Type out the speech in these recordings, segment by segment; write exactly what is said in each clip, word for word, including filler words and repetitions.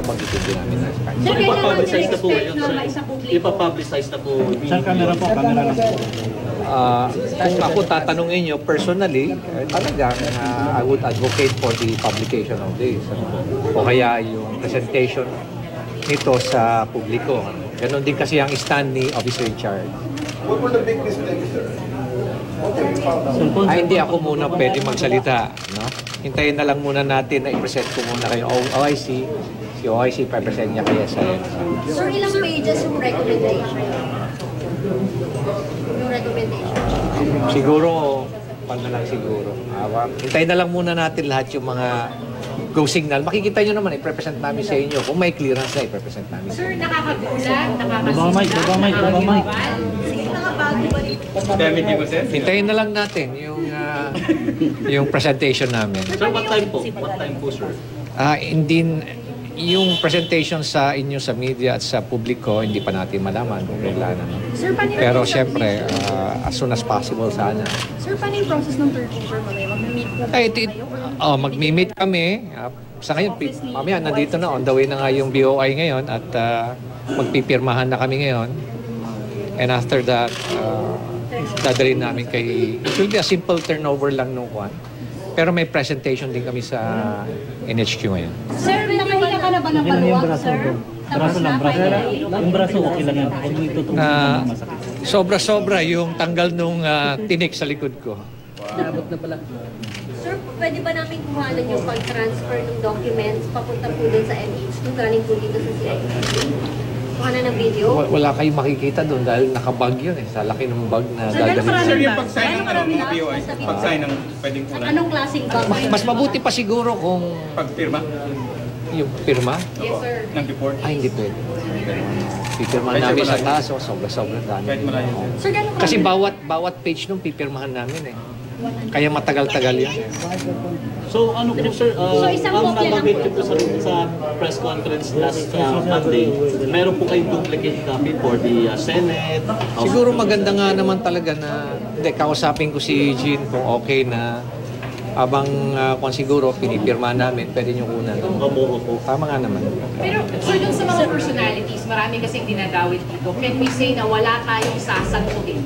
mag-itindi namin na sa Sir, kailangan Ipapublicize na po expect ngayon, na sir. maisapubliko. Ipapublicize na po. Sir, camera po, camera lang po. Ah, kung ako tatanungin nyo personally, eh, talagang ah, I would advocate for the publication of this. Ano? O kaya yung presentation nito sa publiko. Ganon din kasi ang stand ni Officer in Charge. What were the big mistakes, sir? Ay, hindi ako muna pwede magsalita. No? Hintayin na lang muna natin na i-present ko muna kayo O I C. Si O I C, pa-present niya kaya sa Sir, ilang pages yung recommendation? Yung recommendation? Siguro, pan na lang siguro. Uh, hintayin na lang muna natin lahat yung mga go signal. Makikita nyo naman, i-present namin sa inyo. Kung may clearance na, i-present namin sa Sir, inyo. nakakagulat, Baba mic, baba mic, baba mic. Hintayin na lang natin yung ah, yung presentation namin. Sir, what time po? What time po, sir? Ah, hindi yung presentation sa inyo sa media at sa publiko hindi pa natin malaman kung kailan. ano. Sir, paano yung Pero process- syempre, ah, as soon as possible sana. Sir, paano yung process ng turnover mo? Mag-meet po Ay, it, it, oh, mag-meet kami. Ah, sa ngayon, pi- mamaya nandito na, on the way na nga yung B O I ngayon at ah, magpipirmahan na kami ngayon. And after that, uh, dadalhin namin kay... It will be a simple turnover lang nung kwan. Pero may presentation din kami sa N H Q ngayon. Sir, nakahinga ka na ba ng Okay lang yung paluwag, braso. sir? Braso lang, braso lang. Yung braso okay lang yan. Huwag mo itutuloy Na na masakit. sobra-sobra yung tanggal nung ah, tinik sa likod ko. Sir, pwede ba namin kuhanan yung pag-transfer ng documents papunta po dun sa N H two galing po dito sa C I D? Kuhanan ng video? Wa- Wala kayong makikita doon dahil nakabag yun eh. Sa laki ng bag na Sir, gano'ng dadalhin. karami Sir, ba? yung pag-sign ng Gano'ng ano, karami mga na? P O I, pag-sign ng pwedeng kunan, Anong klaseng bag? Mas mabuti pa siguro kung pag-firma yung pirma. Yes, sir. ng report. Ay, hindi pwede. Pipirmahan Kahit namin sa marami. taas, oh, sobra-sobra dami. Kahit marami. Sir, gano'n Kasi bawat bawat page nung pipirmahan namin eh. Kaya matagal-tagal yan. So, ano po, sir? Uh, So, isang ang kopya lang nabanggit po. niyo po sa, sa press conference last uh, Monday, meron po kayong duplicate copy for the uh, Senate. House Siguro of maganda nga naman talaga na hindi, kausapin ko si Jean kung okay na habang uh, kung siguro pinipirma namin, pwede nyo kunan. Kamuro po. Tama nga naman. Pero, sir, yung sa mga personalities, marami kasing dinadawit dito. Can we say na wala tayong sasantuhin?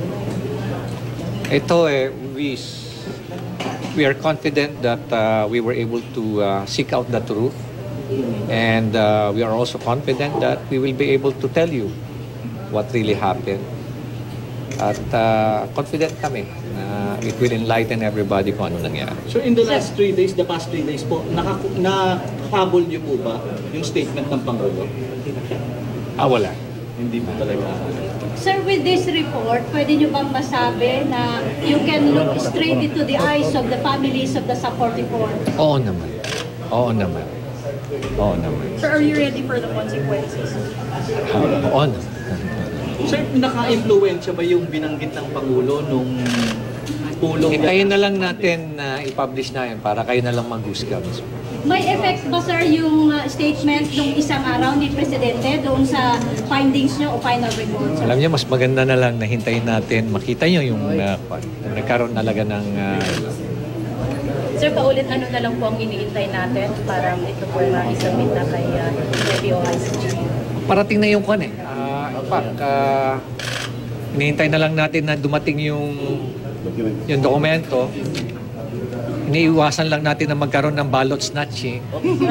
Ito eh, we, we are confident that uh, we were able to uh, seek out the truth. And uh, we are also confident that we will be able to tell you what really happened. At uh, confident kami na it will enlighten everybody kung ano nangyari. So, in the last three days, the past three days po, nakaku- nakahabol niyo po ba yung statement ng Pangulo? Ah, wala. Hindi po talaga. Sir, with this report, pwede nyo bang masabi na you can look straight into the eyes of the families of the Support Report? Oo naman. Oo naman. Oo naman. Sir, are you ready for the consequences? Oo naman. Sir, naka-influensya ba yung binanggit ng Pangulo nung pulong? Hintayin na lang natin na i-publish na yan para kayo na lang mag-husga. May effect ba, sir, yung uh, statement ng isang araw ni Presidente doon sa findings nyo o final report, sir? Alam niyo, mas maganda na lang na hintayin natin. Makita niyo yung uh, nagkaroon talaga ng... Uh, Sir, paulit ano na lang po ang iniintay natin para ito po ma-submit na kay uh, B O I C G? parating na yung kwan eh. Uh, in fact, uh, hinihintay na lang natin na dumating yung yung dokumento. Iniiwasan lang natin na magkaroon ng ballot snatching.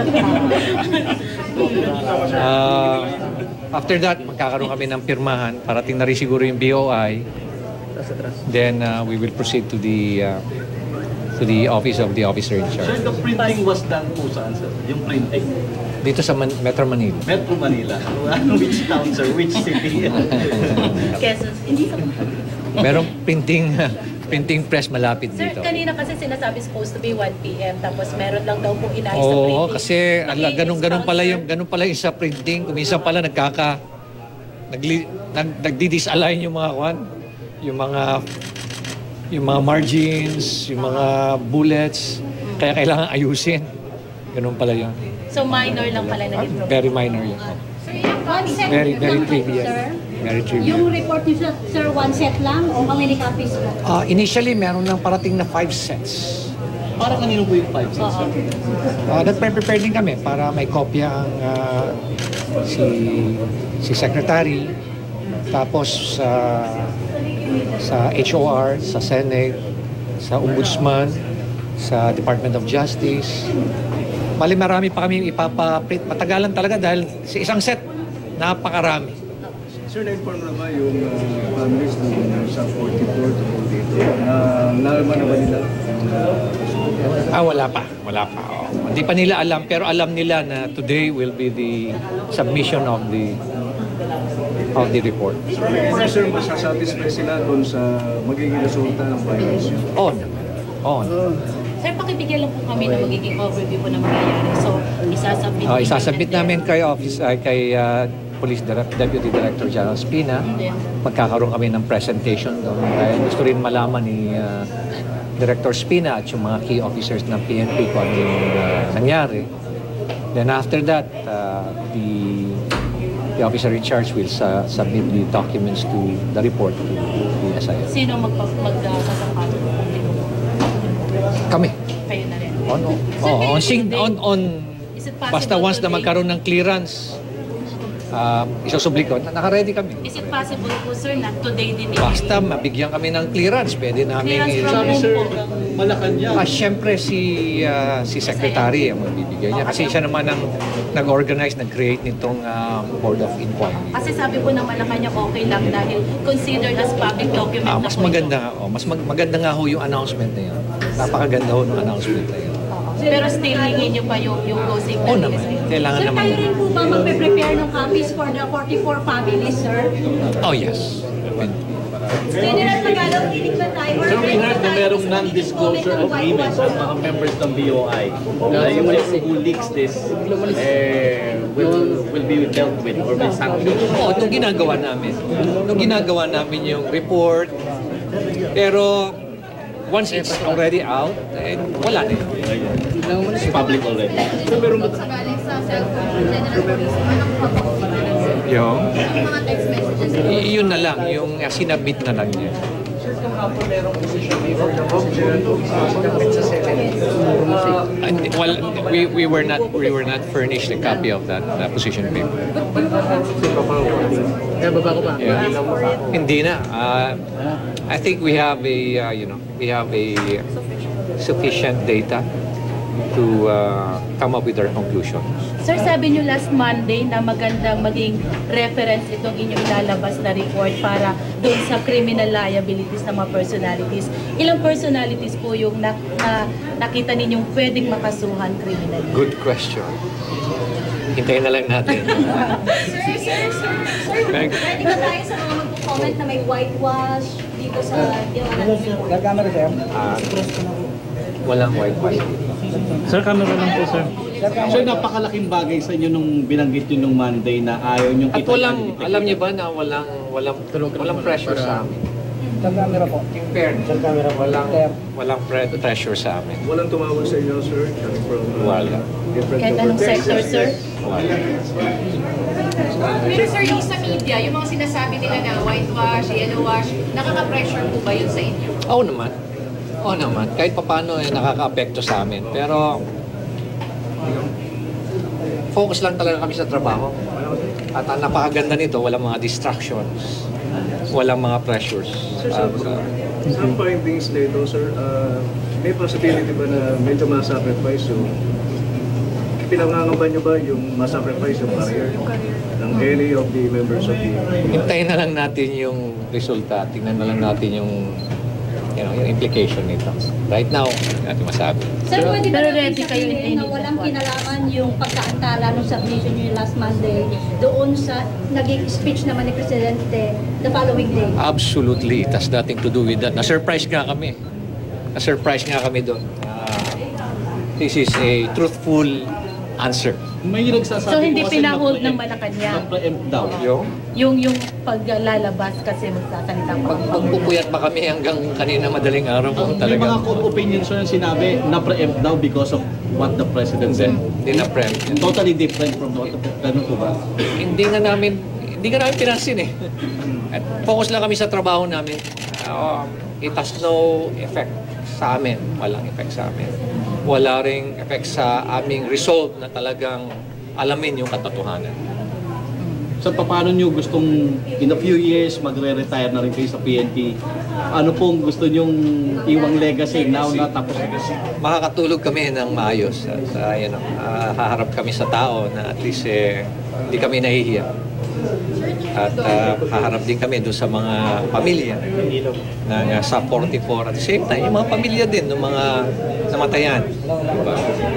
Uh, after that, magkakaroon kami ng pirmahan. Parating na rin siguro yung B O I. Then uh, we will proceed to the uh, to the office of the officer in Sir, charge. the printing was done po saan, sir? Yung printing? Dito sa Man- Metro Manila. Metro Manila. Which town, sir? Which city? Quezon. Hindi sa... Merong printing printing press malapit Sir, dito. kanina kasi sinasabi supposed to be one P M tapos meron lang daw pong inayos sa Oo, printing. kasi ala, ganun ganun pala yung ganun pala yung sa printing. Kuminsan pala nagkaka nagli, nag, nagdi-disalign yung mga kwan, yung mga yung mga margins, yung mga bullets, kaya kailangan ayusin. Ganun pala yun. So minor lang pala na improvement. Very minor yun. One set Very, very lang po, trivial. sir? Very trivial. Yung report niyo, sir, sir, one set lang o how many copies po? Ah, initially, meron nang parating na five sets. Para kanino po yung five cents? Oo. Uh, nagpe-prepare din kami para may kopya ang ah, si si Secretary, tapos sa sa H O R, sa Senate, sa Ombudsman, sa Department of Justice. Bali marami pa kami ipapaprint. Matagalan talaga dahil sa isang set, napakarami. Sir, na-inform na ba yung uh, families ng sa forty-four to forty-two? Na nalaman na ba nila? Ah, wala pa. Wala pa. Oh. Hindi pa nila alam, pero alam nila na today will be the submission of the of the report. Sir, masasatisfy sila doon sa magiging resulta ng finals yun? On. On. Sir, pakibigyan lang po kami ng magiging overview po ng mangyayari. So, isasubmit Oh, isasabit namin kay office ay kay uh, Police Direct, Deputy Director General Spina. Magkakaroon kami ng presentation doon dahil gusto rin malaman ni uh, Director Spina at yung mga key officers ng P N P kung ano yung uh, nangyari. Then after that, uh, the the officer in charge will sa submit the documents to the report to the S I L. Sino magpapagsasampato ng publiko? Kami. Kayo na rin. On, on, Sir, oh, on, kayo sing, today- on, on, Is it possible basta once na today- magkaroon ng clearance, uh, isusubli ko, na- naka-ready kami. Is it possible po, sir, na today din Basta mabigyan kami ng clearance, pwede namin Clearance i- from Sabi whom sir, po? ng Malacanang. Ah, syempre si ah, si Secretary ang magbibigay niya kasi siya naman ang nag-organize, nag-create nitong ah, Board of Inquiry. Kasi sabi po ng Malacanang okay lang dahil considered as public document Ah, na mas po ito. maganda, oh, mas mag- maganda nga ho yung announcement na yun. Napakaganda ho ng announcement na yun. Pero still, hingin nyo pa yung, yung go signal. Oo ni naman, S I L. kailangan Sir, naman. kayo rin po ba magpe-prepare ng copies for the forty-four families, sir? Oh yes. General Tagalog, kinig ba tayo? Or Sir, we heard na tayo merong sa non-disclosure comment ng agreement sa whitewash? mga members ng B O I. Na yung whoever who leaks this eh, will, will be dealt with or may sanctions. Oo, itong ginagawa namin. Itong ginagawa namin yung report. Pero once it's already out, eh, wala na yun. It's public already. Sakaling sa cellphone, General Police, anong papakita? Yung? Yung mga text messages. Y- yun na lang, yung uh, sinabit na lang niya. And, well, we, we were not we were not furnished a copy of that uh, position paper. Yeah. Hindi na. Uh, I think we have a uh, you know we have a sufficient data to uh, come up with our conclusions. Sir, sabi nyo last Monday na magandang maging reference itong inyong ilalabas na report para doon sa criminal liabilities ng mga personalities. Ilang personalities po yung na, na, nakita ninyong pwedeng makasuhan criminally? Good question. Hintayin na lang natin. Sir, sir, sir, sir, Meg. ready ba tayo sa mga mag-comment na may whitewash dito sa ginawa natin report? Ah, walang white white. Sir, camera lang po, sir. Sir, napakalaking bagay sa inyo nung binanggit nyo nung Monday na ayaw nyo At kita. walang, alam niyo ba na walang, walang, walang pressure sa amin. Yung fairness, walang, walang pre- pressure sa amin. Walang tumawag sa inyo, sir? From uh, Wala. different Kahit anong sector, sir? Wala. Pero sir, yung sa media, yung mga sinasabi nila na whitewash, yellow wash, nakaka-pressure po ba yun sa inyo? Oo naman. Oo naman. Kahit papaano eh, nakaka-apekto sa amin. Pero, focus lang talaga kami sa trabaho. At ang napakaganda nito, walang mga distractions. Walang mga pressures. Sir, Ah, sa, sa- sa findings nito, sir, uh, may possibility ba na medyo ma-sacrifice yung pinangangaban nyo ba yung ma-sacrifice yung career ng any of the members of the Hintayin na lang natin yung resulta. Tingnan na lang natin yung you know, yung implication nito. Right now, hindi natin masabi. Sir, pwede ba Pero natin ready kayo in sabihin na any walang report? kinalaman yung pagkaantala ng submission nyo last Monday doon sa naging speech naman ni Presidente the following day? Absolutely. It has nothing to do with that. Na-surprise nga kami. Na-surprise nga kami doon. Ah, this is a truthful answer. May nagsasabi So, hindi po kasi pinahold ng na-preempt- Malacanang? Na-preempt daw. Yung Yung yung paglalabas kasi magsasalita pa. pag pagpupuyat pa kami hanggang kanina madaling araw po Ang may mga talaga. opinions sir na sinabi na-preempt daw because of what the president said. Hindi na prem. Totally different from what the Ganun po ba? Hindi nga namin hindi nga namin pinansin eh. At focus lang kami sa trabaho namin. Uh, it has no effect sa amin. Walang effect sa amin. Wala ring effect sa aming resolve na talagang alamin yung katotohanan. So, paano nyo gustong in a few years magre-retire na rin kayo sa P N P? Ano pong gusto nyong iwang legacy now na tapos? Makakatulog kami ng maayos at uh, you know, uh, haharap kami sa tao na at least eh, hindi kami nahihiya. At uh, haharap din kami doon sa mga pamilya ng uh, sub forty-four. At the same time, yung mga pamilya din ng mga namatayan. Diba?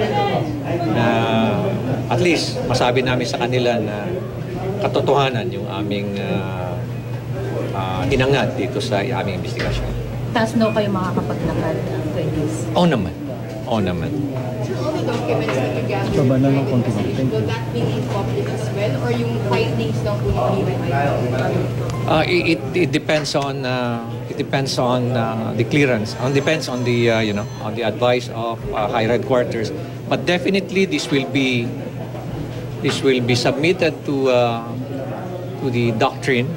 Na at least masabi namin sa kanila na katotohanan yung aming uh, uh, hinangad dito sa aming investigasyon. Tapos no kayo makakapaglakad ng twenties. Oo naman. Oo naman. So all the documents that you gather Baba na by ng konti. agencies, will that be in public as well? Or yung findings lang po yung Uh, it, it depends on uh, it depends on uh, the clearance. On depends on the uh, you know on the advice of uh, higher headquarters. But definitely this will be this will be submitted to uh, to the doctrine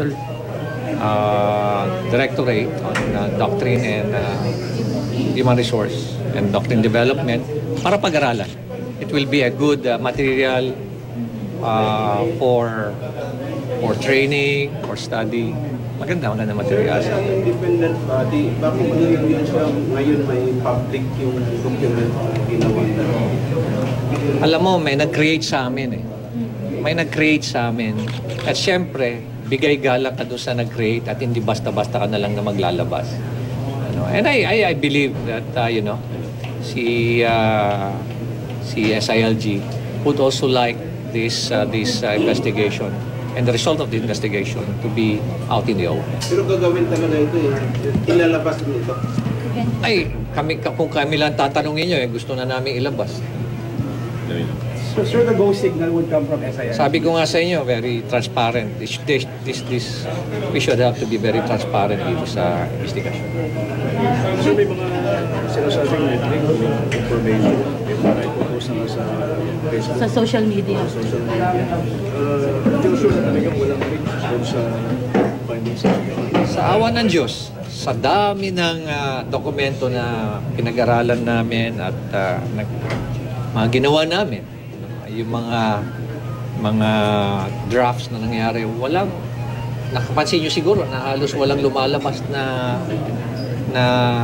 uh, directorate on uh, doctrine and uh, human resource and doctrine development para pag-aralan. It will be a good uh, material uh, for for training, for study. Maganda, maganda material. As an independent body, bakit ngayon yun siya, ngayon may public yung document na ginawa na? Alam mo, may nag-create sa amin eh. May nag-create sa amin. At syempre, bigay galak ka doon sa nag-create at hindi basta-basta ka na lang na maglalabas. Ano? And I, I, I believe that, uh, you know, si, uh, si S I L G would also like this, uh, this uh, investigation and the result of the investigation to be out in the open. Pero gagawin talaga ito eh. Ilalabas mo ito. Ay, kami, kung kami lang tatanungin nyo, eh, gusto na namin ilabas. So, sir, the go signal would come from S I L G? Sabi ko nga sa inyo, very transparent. This, this, this, this, we should have to be very transparent dito sa investigation. So may mga sinasabing leak information, may mga naipopost na sa Facebook, Sa social media. social media. Uh, sure na talagang walang leak doon sa findings. Sa awa ng Diyos, sa dami ng ah, dokumento na pinag-aralan namin at ah, nag, mga ginawa namin, yung mga mga drafts na nangyari, walang, nakapansin nyo siguro na halos walang lumalabas na na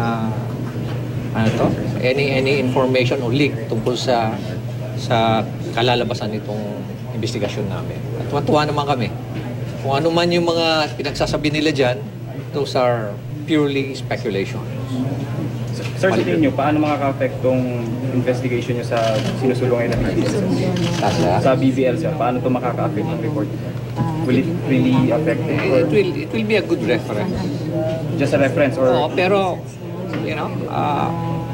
ano to, any any information o leak tungkol sa sa kalalabasan nitong investigasyon namin. At tuwa-tuwa naman kami. Kung ano man yung mga pinagsasabi nila dyan, those are purely speculation. Sir, sa tingin nyo, paano makaka-affect tong investigation nyo sa sinusulong ngayon na B B L? Sa B B L, sir, paano ito makaka-affect ng report? Will it really affect it? Or It will it will be a good reference. just a reference? Or Oo, pero you know, uh,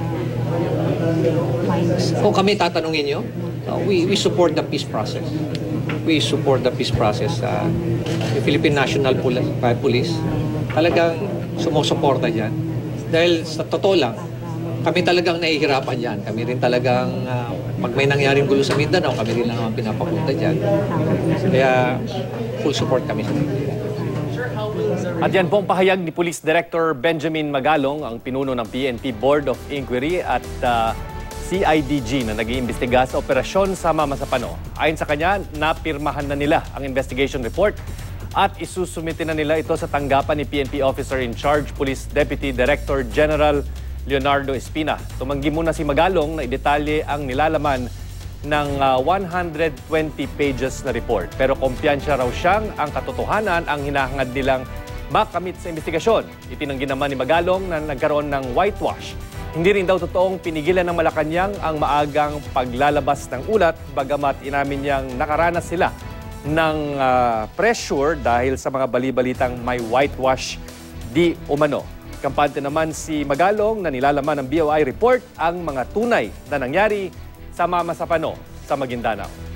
kung kami tatanungin nyo, uh, we we support the peace process. We support the peace process. Uh, the Philippine National Pol- uh, Police talagang sumusuporta dyan. Dahil sa totoo lang, kami talagang nahihirapan dyan. Kami rin talagang, uh, pag may nangyaring gulo sa Mindanao, kami rin lang naman pinapapunta dyan. Kaya full support kami sa inyo. At yan po ang pahayag ni Police Director Benjamin Magalong, ang pinuno ng P N P Board of Inquiry at uh, C I D G na nag-iimbestiga sa operasyon sa Mama Sapano. Ayon sa kanya, napirmahan na nila ang investigation report at isusumite na nila ito sa tanggapan ni P N P Officer in Charge, Police Deputy Director General Leonardo Espina. Tumanggi muna si Magalong na idetalye ang nilalaman ng uh, one hundred twenty pages na report. Pero kumpiyansya raw siyang ang katotohanan ang hinahangad nilang makamit sa investigasyon. Itinanggi naman ni Magalong na nagkaroon ng whitewash. Hindi rin daw totoong pinigilan ng Malacanang ang maagang paglalabas ng ulat, bagamat inamin niyang nakaranas sila ng uh, pressure dahil sa mga balibalitang may whitewash di umano. Kampante naman si Magalong na nilalaman ng B O I report ang mga tunay na nangyari sa Mama Sapano sa Maguindanao.